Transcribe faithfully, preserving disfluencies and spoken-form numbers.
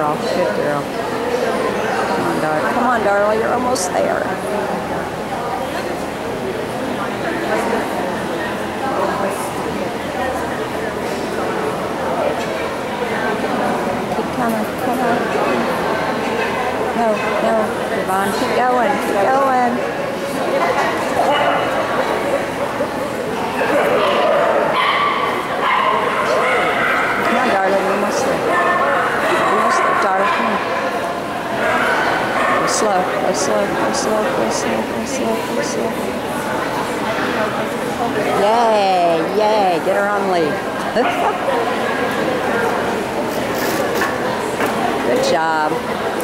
girl. Good girl. Come on, Darla. Come on, Darla. You're almost there. Keep coming. Come on. No, no. Yvonne, keep going. Keep going. Come on, Darla. You're almost there. You're almost there, Darla. Come on. Go slow. Go slow. Go slow. Go slow. Go slow. Go slow. Yay. Yay. Get her on lead. Good job.